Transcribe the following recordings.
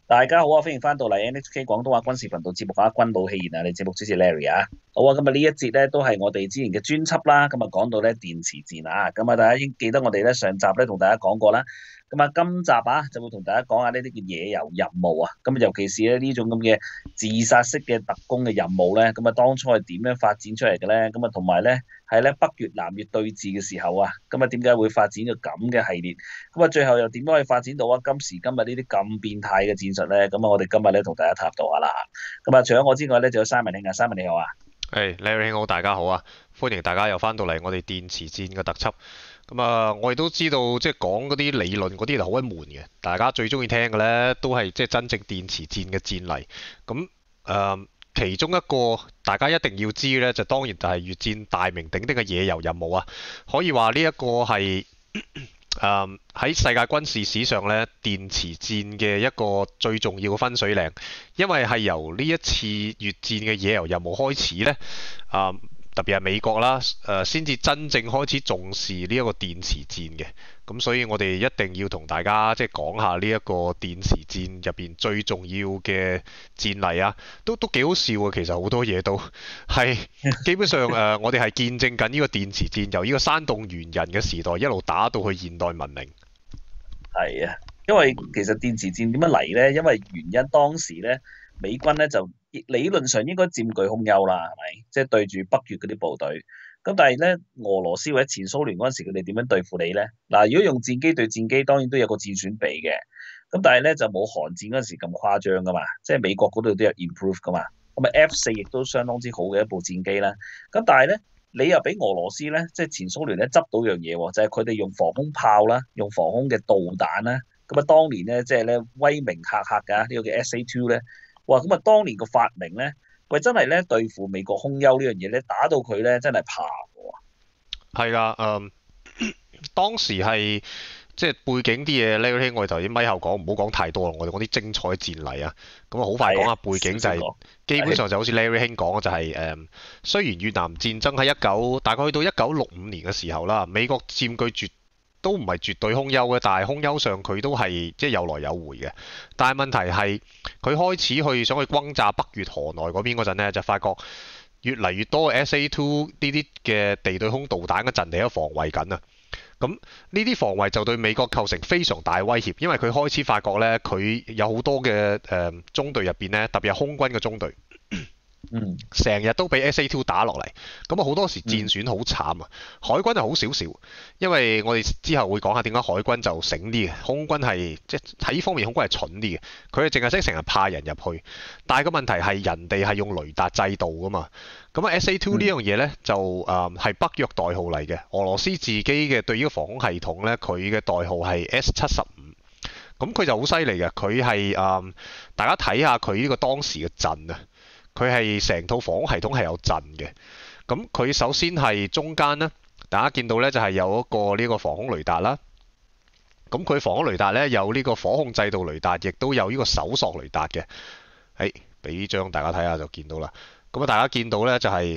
大家好啊，歡迎翻到嚟 NHK 廣東話軍事頻道節目啊，軍武戲言啊，你節目主持 Larry 啊，好啊，今日呢一節咧都係我哋之前嘅專輯啦，咁啊講到咧電池戰啊，咁啊大家已經記得我哋咧上集咧同大家講過啦，咁啊今集啊就會同大家講下呢啲叫野遊任務啊，咁啊尤其是咧呢種咁嘅自殺式嘅特工嘅任務咧，咁啊當初係點樣發展出嚟嘅咧？咁啊同埋咧係咧北越南越對峙嘅時候啊，咁啊點解會發展到咁嘅系列？咁啊，最後又點樣可以發展到啊？今時今日呢啲咁變態嘅戰術咧，咁啊，我哋今日咧同大家探討下啦。咁啊，除咗我之外咧，仲有 Simon 兄啊，Simon 你好啊。 誒，Larry 兄好，大家好啊！歡迎大家又翻到嚟我哋電池戰嘅特輯。咁啊，我哋都知道即係講嗰啲理論嗰啲就好鬼悶嘅，大家最中意聽嘅呢都係即係真正電池戰嘅戰例。咁其中一個大家一定要知嘅呢，就當然就係越戰大名鼎鼎嘅野遊任務啊。可以話呢一個係喺世界軍事史上咧，電池戰嘅一個最重要嘅分水嶺，因為係由呢一次越戰嘅野遊任務開始咧，特別係美國啦，先至真正開始重視呢一個電池戰嘅。咁所以我哋一定要同大家即係講下呢一個電池戰入邊最重要嘅戰例啊，都幾好笑啊！其實好多嘢都係基本上我哋係見證緊呢個電池戰由呢個山洞猿人嘅時代一路打到去現代文明。 係啊，因為其實電池戰點樣嚟咧？因為原因當時咧，美軍咧就理論上應該佔據空優啦，係咪？即係對住北越嗰啲部隊。咁但係咧，俄羅斯或者前蘇聯嗰陣時，佢哋點樣對付你咧？嗱，如果用戰機對戰機，當然都有個戰損比嘅。咁但係咧就冇韓戰嗰陣時咁誇張噶嘛，即係美國嗰度都有 improve 噶嘛。咁啊 F4亦都相當之好嘅一部戰機啦。咁但係咧，你又俾俄羅斯咧，即係前蘇聯咧執到樣嘢喎，就係佢哋用防空炮啦，用防空嘅導彈啦。咁啊，當年咧即係咧威名赫赫㗎，呢個叫 SA2咧，哇！咁啊，當年個發明咧，喂真係咧對付美國空優呢樣嘢咧，打到佢咧真係怕喎。 係噶，當時係即係背景啲嘢呢，我哋頭先咪後講，唔好講太多啦。我哋講啲精彩戰例啊，咁啊好快講係啊， 下背景就係、 少少講。 基本係上就好似 Larry 兄講嘅，就係、雖然越南戰爭喺大概去到1965年嘅時候啦，美國佔據都唔係絕對空優嘅，但係空優上佢都係即係有來有回嘅。但係問題係佢開始想去轟炸北越河內嗰邊嗰陣呢，就發覺越嚟越多 SA2呢啲嘅地對空導彈嘅陣地喺度防衛緊啊。咁呢啲防衛就對美國構成非常大威脅，因為佢開始發覺呢，佢有好多嘅中隊入邊呢，特別係空軍嘅中隊， 嗯成日都俾 SA2 打落嚟，咁啊好多時戰嗯損好慘啊。海軍係好少少，因為我哋之後會講下點解海軍就醒啲嘅，空軍係即係喺呢方面空軍係蠢啲嘅，佢係淨係識成日派人入去，但係個問題係人哋係用雷達制導噶嘛。咁啊 SA2 呢嗯樣嘢呢，就係北約代號嚟嘅，俄羅斯自己嘅對呢個防空系統呢，佢嘅代號係 S75。咁佢就好犀利嘅，佢係大家睇下佢呢個當時嘅陣啊，佢係成套防空系統係有陣嘅。咁佢首先係中間呢，大家見到呢就係有一個呢個防空雷達啦。咁佢防空雷達呢，有呢個火控制導雷達，亦都有呢個搜索雷達嘅。誒，俾呢張大家睇下就見到啦。咁啊，大家見到呢就係、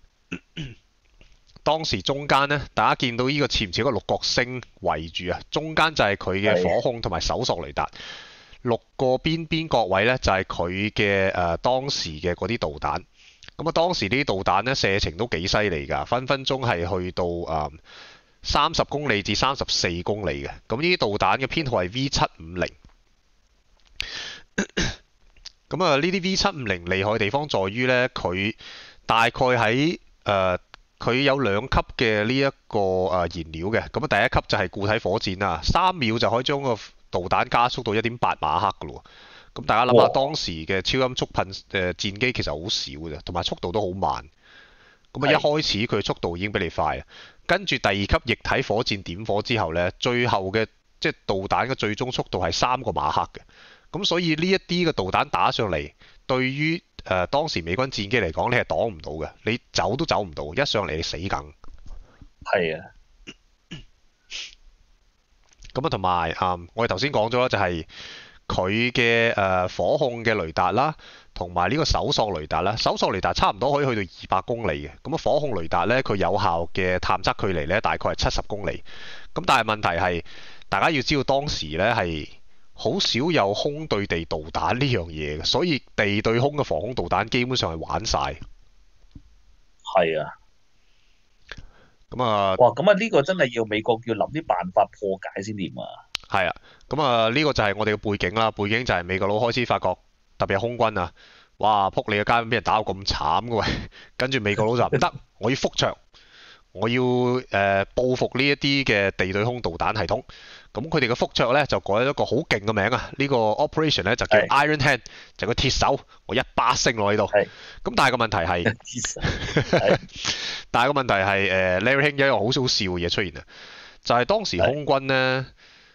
當時中間呢，大家見到呢個似唔似一個六角星圍住啊？中間就係佢嘅火係控同埋搜索雷達，六個邊角位呢，就係佢嘅當時嘅嗰啲導彈。咁啊，當時呢啲導彈呢，射程都幾犀利㗎，分分鐘係去到30公里至34公里嘅。咁呢啲導彈嘅編號係 V750。咁啊，呢啲 V750厲害嘅地方在於呢，佢大概喺佢有兩級嘅呢一個燃料嘅。咁啊，第一級就係固體火箭啦，3秒就可以將個導彈加速到1.8馬赫㗎咯。咁大家諗下， 哇， 當時嘅超音速戰機其實好少嘅啫，同埋速度都好慢。咁啊，一係開始佢速度已經比你快啊。跟住第二級液體火箭點火之後呢，最後嘅即係導彈嘅最終速度係3個馬赫嘅。咁所以呢一啲嘅導彈打上嚟，對於當時美軍戰機嚟講，你係擋唔到嘅，你走都走唔到，一上嚟你死梗。 係啊， 咁啊，同埋我哋頭先講咗啦，就係佢嘅火控嘅雷達啦，同埋呢個搜索雷達啦。搜索雷達差唔多可以去到200公里嘅。咁啊，火控雷達呢，佢有效嘅探測距離呢，大概係70公里。咁但係問題係，大家要知道當時呢係好少有空對地導彈呢樣嘢嘅，所以地對空嘅防空導彈基本上係玩晒。 係啊， 咁啊， 哇，咁啊呢個真係要美國要諗啲辦法破解先掂啊。 係啊，咁啊呢個就係我哋嘅背景啦。背景就係美國佬開始發覺，特別係空軍啊，哇，撲你個街俾人打到咁慘嘅喂，跟住美國佬就唔得，我要覆桌，我要報復呢一啲嘅地對空導彈系統。咁佢哋嘅覆桌咧就改咗一個好勁嘅名啊！呢個 operation 咧就叫係 Iron Hand，就個鐵手，我一巴升落喺度。 係咁但係個問題係， 係但係個問題係Larry King 有一個好好笑嘅嘢出現啊，就係當時空軍咧，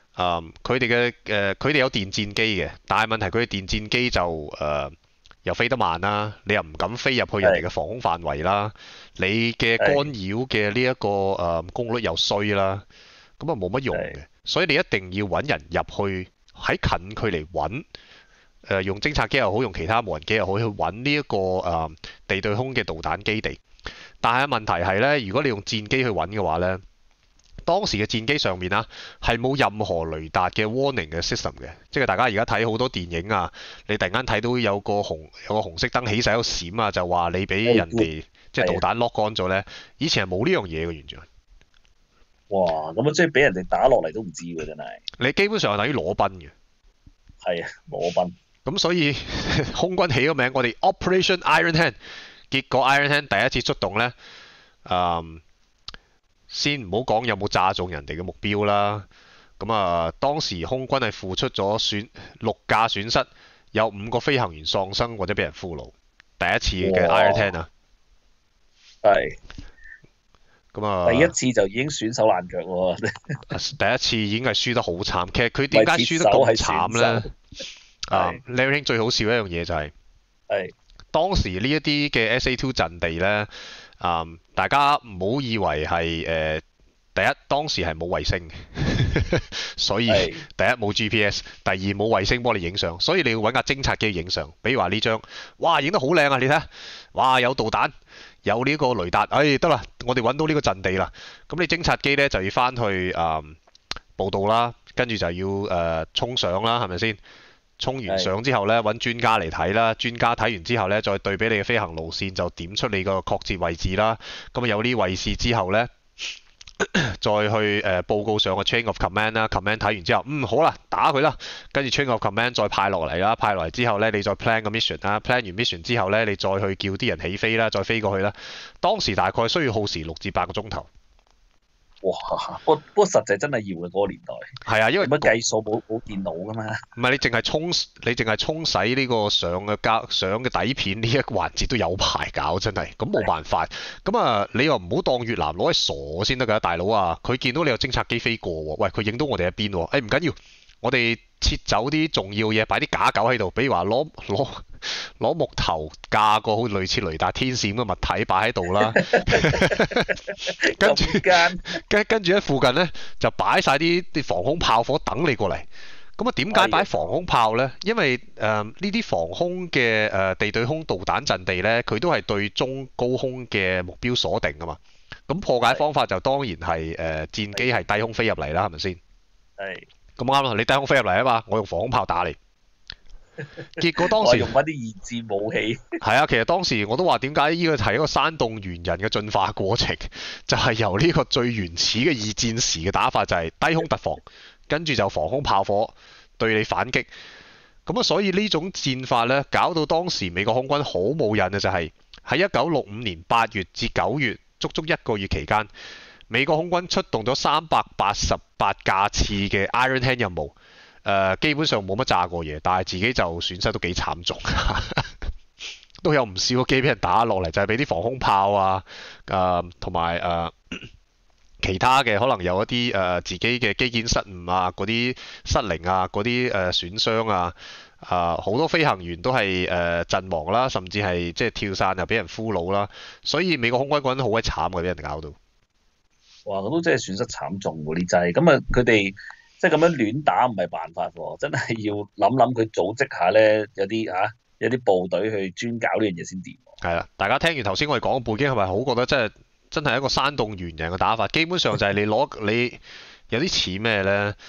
佢哋有電戰機嘅，但係問題佢哋電戰機就又飛得慢啦，你又唔敢飛入去人哋嘅防空範圍啦，你嘅干擾嘅呢一個功率又衰啦，咁啊冇乜用嘅。所以你一定要揾人入去喺近距離揾，用偵察機又好，用其他無人機又好，去揾呢一個地對空嘅導彈基地。但係問題係呢，如果你用戰機去揾嘅話呢，當時嘅戰機上面啊係冇任何雷達嘅 warning 嘅 system 嘅，即係大家而家睇好多電影啊，你突然間睇到有個紅色燈起晒喺度閃啊，就話你俾人哋即係導彈 lock 乾咗呢。以前係冇呢樣嘢嘅完全。 哇，咁啊即係俾人哋打落嚟都唔知喎，真係。 你基本上係等於裸奔嘅。 係啊，裸奔。 咁所以空軍起個名，我哋 Operation Iron Hand。結果 Iron Hand 第一次出動呢，先唔好講有冇炸中人哋嘅目標啦。咁當時空軍係付出咗6架損失，有5個飛行員喪生或者俾人俘虜。第一次嘅 Iron Hand 啊， 係。 咁第一次就已經損手爛腳喎。 第一次已經係輸得好慘。其實佢點解輸得咁慘呢？Larry King 最好笑一樣嘢就係，當時呢一啲嘅 SA2 陣地呢，大家唔好以為係第一當時係冇衛星，所以第一冇 GPS，第二冇衛星幫你影相，所以你要揾架偵察機影相。比如話呢張，哇影得好靚啊！你睇下，哇有導彈，有呢個雷達，得啦，我哋揾到呢個陣地啦。咁你偵察機呢，就要翻去報道啦，跟住就要衝上啦，係咪先？衝完相之後呢，揾專家嚟睇啦，專家睇完之後呢，再對比你嘅飛行路線，就點出你個確切位置啦。咁有呢位置之後呢，再去報告上個 chain of command 啦 ，command 睇完之後，好啦，打佢啦。跟住 chain of command 再派落嚟啦，派落嚟之後呢，你再 plan 個 mission 啦，plan 完 mission 之後呢，你再去叫啲人起飛啦，再飛過去啦。當時大概需要耗時6至8個鐘頭。 哇！不過實際真係要嘅嗰個年代。 係啊，因為乜計數冇電腦噶嘛。 唔係你淨係沖洗呢個相嘅底片呢一個環節都有排搞，真係咁冇辦法。咁你又唔好當越南攞嚟傻先得㗎，大佬啊！佢見到你有偵察機飛過喎，喂，佢影到我哋一邊喎，唔緊要，我哋切走啲重要嘢，擺啲假狗喺度，比如話攞木頭架個好類似雷達天線咁嘅物體擺喺度啦，跟住喺附近呢，就擺晒啲防空炮火等你過嚟。咁點解擺防空炮呢？因為呢啲防空嘅地對空導彈陣地呢，佢都係對中高空嘅目標鎖定㗎嘛。咁破解方法就當然係戰機係低空飛入嚟啦，係咪先？係。咁啱啦，你低空飛入嚟啊嘛，我用防空炮打你。結果當時用翻啲二戰武器。 係啊，其實當時我都話點解呢個係一個山洞猿人嘅進化過程，就係由呢個最原始嘅二戰時嘅打法就係低空突防，跟住就防空炮火對你反擊。咁所以呢種戰法呢，搞到當時美國空軍好冇癮嘅就係喺1965年8月至9月，足足1個月期間，美國空軍出動咗388架次嘅 Iron Hand 任務。基本上冇乜炸過嘢，但係自己就損失都幾慘重，都有唔少個機俾人打落嚟，就係俾啲防空炮啊，同埋其他嘅可能有一啲自己嘅機件失誤啊，嗰啲失靈啊，嗰啲損傷啊，好多飛行員都係陣亡啦，甚至係即係跳傘又俾人俘虜啦，所以美國空軍嗰陣好鬼慘嘅，俾人搞到。 哇！咁都真係損失慘重喎，呢劑咁啊，佢哋。即係咁樣亂打唔係辦法喎，真係要諗諗佢組織下咧，有啲部隊去專搞呢樣嘢先掂。 係啦，大家聽完頭先我哋講嘅背景係咪好覺得真係一個山洞猿人嘅打法？基本上就係你有啲似咩咧？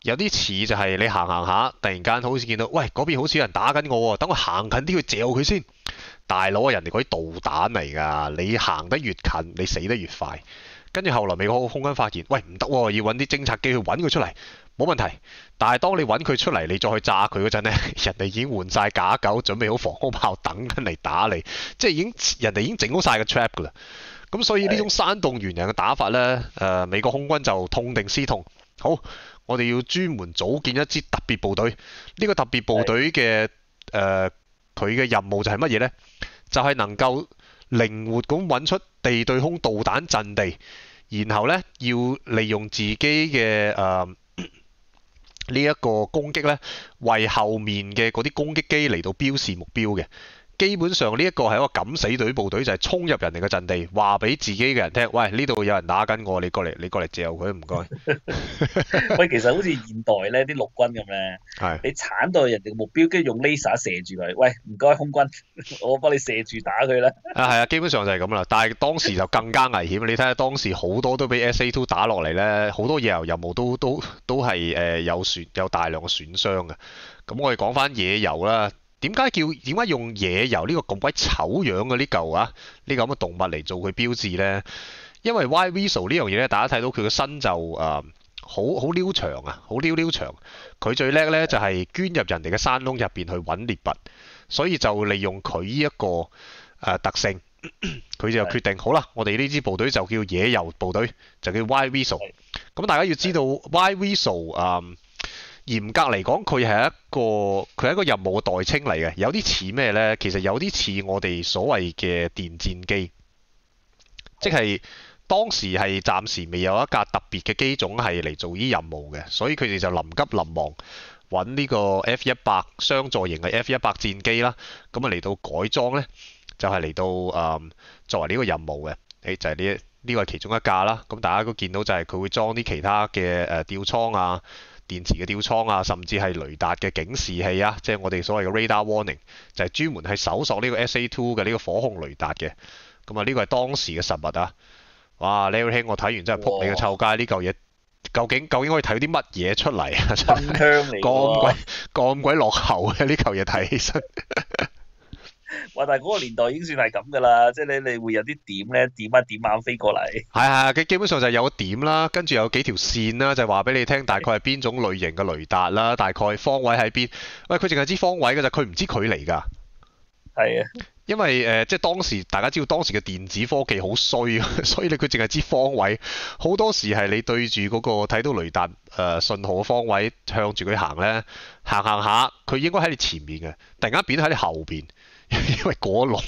有啲似就係你行行下，突然間好似見到，喂嗰邊好似有人打緊我喎，等我行近啲去嚼佢先。大佬啊，人哋嗰啲導彈嚟㗎，你行得越近，你死得越快。跟住後來美國空軍發現，喂唔得喎，要揾啲偵察機去揾佢出嚟，冇問題。但係當你揾佢出嚟，你再去炸佢嗰陣呢，人哋已經換晒假狗，準備好防空炮等緊嚟打你，即係人哋已經整好晒個 trap 㗎啦。咁所以呢種山洞猿人嘅打法呢，美國空軍就痛定思痛，好，我哋要專門組建一支特別部隊。呢個特別部隊嘅佢嘅任務就係乜嘢呢？就係能夠靈活咁揾出地對空導彈陣地，然後呢要利用自己嘅呢一個攻擊呢，為後面嘅嗰啲攻擊機嚟到標示目標嘅。基本上呢一個係一個敢死隊部隊，就係衝入人哋嘅陣地，話俾自己嘅人聽，喂，呢度有人打緊我，你過嚟嚼佢，唔該。 喂，其實好似現代咧啲陸軍咁咧， 係你鏟到人哋嘅目標，跟住用 laser 射住佢。喂，唔該空軍，我幫你射住打佢啦。 係啊，基本上就係咁啦。但係當時就更加危險，你睇下當時好多都俾 SA2 打落嚟咧，好多野遊任務都係有大量嘅損傷嘅。咁我哋講翻野遊啦。點解用野遊呢個咁鬼醜樣嘅呢嚿啊？呢個咁嘅動物嚟做佢標誌呢？因為 White Weasel 呢樣嘢咧，大家睇到佢個身就好溜長啊，好溜長。佢最叻呢就係捐入人哋嘅山窿入邊去揾獵物，所以就利用佢呢一個特性，佢就決定好啦，我哋呢支部隊就叫野遊部隊，就叫 White Weasel。咁大家要知道 White Weasel嚴格嚟講，佢係一個任務嘅代稱嚟嘅，有啲似咩呢？其實有啲似我哋所謂嘅電戰機，即係當時係暫時未有一架特別嘅機種係嚟做呢任務嘅，所以佢哋就臨急臨忙揾呢個 F-100雙座型嘅 F-100戰機啦，咁啊嚟到改裝呢，就係嚟到作為呢個任務嘅，就係呢個係其中一架啦。咁大家都見到就係佢會裝啲其他嘅吊艙啊。電池嘅吊艙啊，甚至係雷達嘅警示器啊，即係我哋所謂嘅 radar warning，就係專門係搜索呢個 SA2 嘅呢個火控雷達嘅。咁啊，呢個係當時嘅實物啊！哇 ，Larry 兄，我睇完真係撲你個臭街！呢嚿嘢究竟可以睇到啲乜嘢出嚟啊？真係香嚟咁鬼落後嘅呢嚿嘢睇起身。 哇！但係嗰個年代已經算係咁噶啦，即係你會有啲點咧，點一點眼飛過嚟。 係，佢基本上就係有個點啦，跟住有幾條線啦，就係話俾你聽大概係邊種類型嘅雷達啦，大概方位喺邊。喂，佢淨係知方位㗎咋，佢唔知距離㗎。 係啊， 因為即係當時大家知道當時嘅電子科技好衰，所以佢淨係知方位。好多時係你對住嗰個睇到雷達信號嘅方位，向住佢行咧，行下，佢應該喺你前面嘅，突然間變喺你後邊。因為過龍，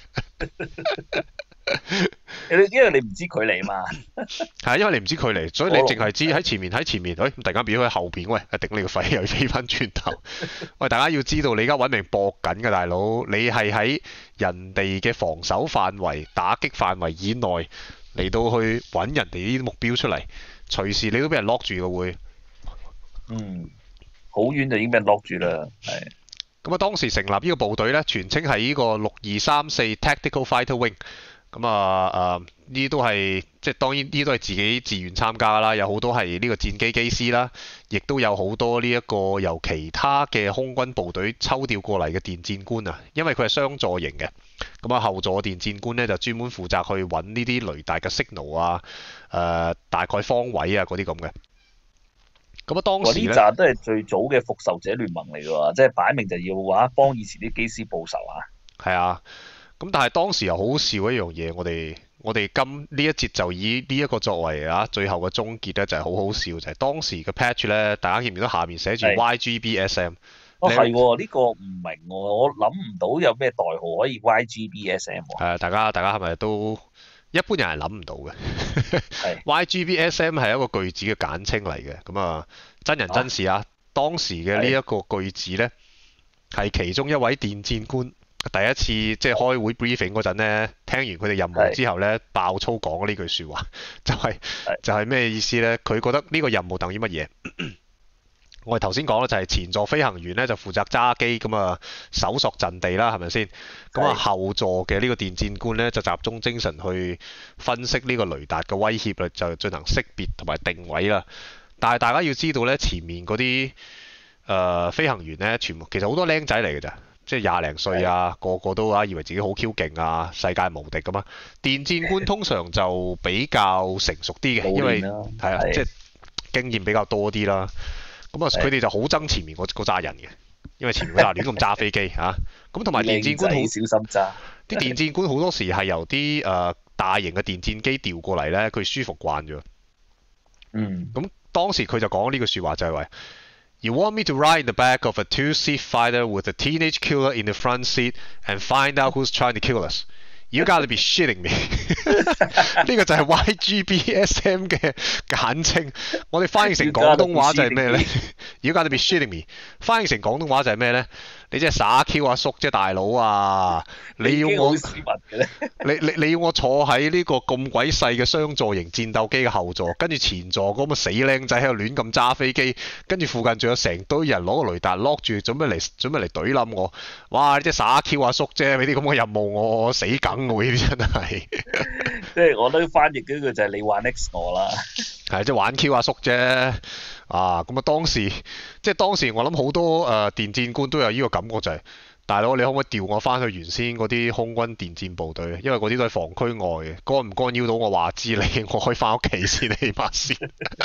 因為你唔知距離嘛， 係因為你唔知距離，所以你淨係知喺前面，喂，突然間變咗喺後邊，喂，頂你個肺，又要飛翻轉頭。喂，大家要知道，你而家揾命搏緊嘅大佬，你係喺人哋嘅防守範圍、打擊範圍以內嚟到去揾人哋呢啲目標出嚟，隨時你都俾人 lock 住嘅會。 好遠就已經俾人 lock 住啦，係。 咁啊，當時成立呢個部隊咧，全稱係呢個6234 Tactical Fighter Wing。咁呢都係即係當然呢都係自己自願參加啦，有好多係呢個戰機機師啦，亦都有好多呢一個由其他嘅空軍部隊抽調過嚟嘅電戰官啊，因為佢係雙座型嘅。咁啊，後座電戰官咧就專門負責去揾呢啲雷達嘅 signal 啊，大概方位啊嗰啲咁嘅。咁啊，當時呢扎都係最早嘅復仇者聯盟嚟㗎喎，即係擺明就要幫以前啲機師報仇啊。 係啊，咁但係當時又好笑一樣嘢，我哋今呢一節就以呢一個作為最後嘅終結咧，就係好好笑，就係當時嘅 patch 咧，大家見唔見到下面寫住 YGBSM？ 係喎，呢個唔明喎，我諗唔到有咩代號可以 YGBSM 喎。 大家係咪都一般人係諗唔到嘅？YGBSM 係一個句子嘅簡稱嚟嘅，咁啊真人真事啊！當時嘅呢一個句子咧，係其中一位電戰官第一次即係開會 briefing 嗰陣咧，聽完佢哋任務之後咧，爆粗講呢句説話，就係咩意思咧？佢覺得呢個任務等於乜嘢？我哋頭先講啦，就係前座飛行員咧就負責揸機咁啊，搜索陣地啦，係咪先？咁啊後座嘅呢個電戰官咧就集中精神去分析呢個雷達嘅威脅啦，就進行識別同埋定位啦。 但係大家要知道咧，前面嗰啲飛行員咧，全部其實好多僆仔嚟嘅咋，即係廿零歲啊，個個都以為自己好 Q 勁啊，世界無敵咁啊。電戰官通常就比較成熟啲嘅，因為係啊，即係經驗比較多啲啦。咁啊，佢哋就好憎前面嗰扎人嘅，因為前面嗰扎亂咁揸飛機嚇。咁同埋電戰官好小心揸， 啲電戰官好多時係由啲大型嘅電戰機調過嚟咧，佢舒服慣咗。咁當時佢就講呢句説話就係話：You want me to ride in the back of a two-seat fighter with a teenage killer in the front seat and find out who's trying to kill us? You gotta be shitting me 呢個就係 YGBSM 嘅簡稱。我哋翻譯成廣東話就係咩呢？You gotta be shitting me 翻譯成廣東話就係咩呢？你即係耍 Q 阿叔啫，大佬啊！你要我你要我坐喺呢個咁鬼細嘅雙座型戰鬥機嘅後座，跟住前座嗰個死僆仔喺度亂咁揸飛機，跟住附近仲有成堆人攞個雷達 lock 住，準備嚟懟冧我。哇！你即係耍 Q 阿叔啫，俾啲咁嘅任務我死梗喎！呢啲真係， 即係我都翻譯嗰句就係你玩 X 我啦。 係即係玩 Q 阿叔啫。咁啊當時我諗好多電戰官都有呢個感覺就係、大佬你可唔可以調我翻去原先嗰啲空軍電戰部隊？因為嗰啲都係防區外嘅，干唔干擾到我話知你，我可以翻屋企先，起碼先。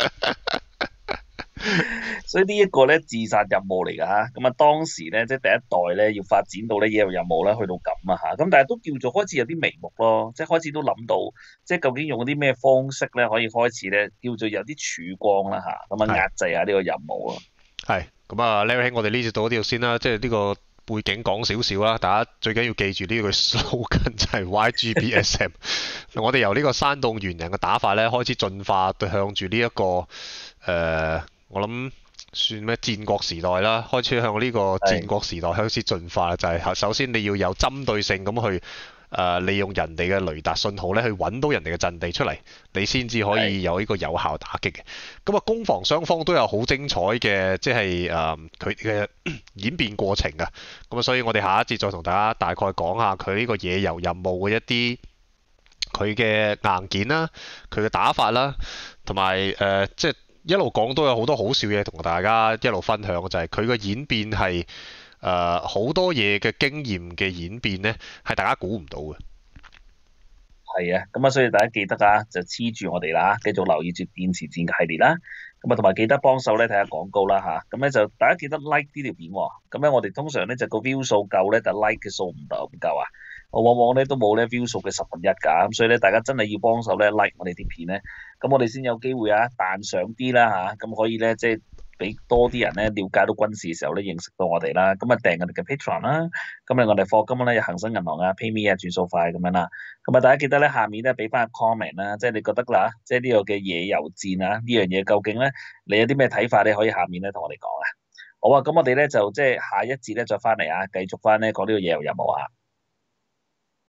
所以呢一個咧自殺任務嚟㗎嚇，咁啊當時咧即係第一代咧要發展到咧野遊任務咧去到咁啊嚇，咁但係都叫做開始有啲眉目咯，即係開始都諗到即係究竟用啲咩方式咧可以開始咧叫做有啲曙光啦嚇，咁啊壓制下呢個任務啊。 係咁啊，Larry 兄，我哋呢節到呢度先啦，即係呢個背景講少少啦，大家最緊要記住呢句 slogan 就係 YGBSM。我哋由呢個山洞猿人嘅打法咧開始進化，向住呢一個我諗算咩戰國時代啦，開始向呢個戰國時代開始進化，就係首先你要有針對性咁去利用人哋嘅雷達信號咧，去揾到人哋嘅陣地出嚟，你先至可以有呢個有效打擊嘅。咁啊，攻防雙方都有好精彩嘅，即係佢嘅演變過程啊。咁啊，所以我哋下一節再同大家大概講下佢呢個野遊任務嘅一啲佢嘅硬件啦，佢嘅打法啦，同埋即係一路講都有好多好笑嘢同大家一路分享，就係佢個演變係好多嘢嘅經驗嘅演變呢，係大家估唔到嘅。 係啊，咁啊，所以大家記得啊，就黐住我哋啦，繼續留意住電池戰嘅系列啦。咁啊，同埋記得幫手咧睇下廣告啦嚇。咁咧就大家記得 like 呢條片喎。咁咧我哋通常咧就個 view 數夠咧，但 like 嘅數唔夠啊。我往往咧都冇咧 view 數嘅1/10㗎。咁所以咧大家真係要幫手咧 like 我哋啲片咧，咁我哋先有機會啊彈上啲啦嚇。咁可以咧即係俾多啲人咧了解到軍事嘅時候咧認識到我哋啦。咁啊訂我哋嘅 Patreon 啦。咁我哋課金咧有恒生銀行啊、PayMe 啊、轉數快咁樣啦。咁啊，大家記得咧，下面咧俾翻個 comment 啦，即係你覺得啦，即係呢個嘅野遊戰啊，呢樣嘢究竟咧，你有啲咩睇法咧？可以下面咧同我哋講啊。好啊，咁我哋咧就即係下一節咧再翻嚟啊，繼續翻咧講呢個野遊任務啊。